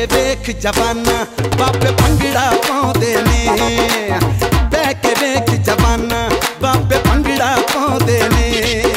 के वेख जवाना बाबे भंगड़ा पाउंदे ने, बह के वेख जवाना बाबे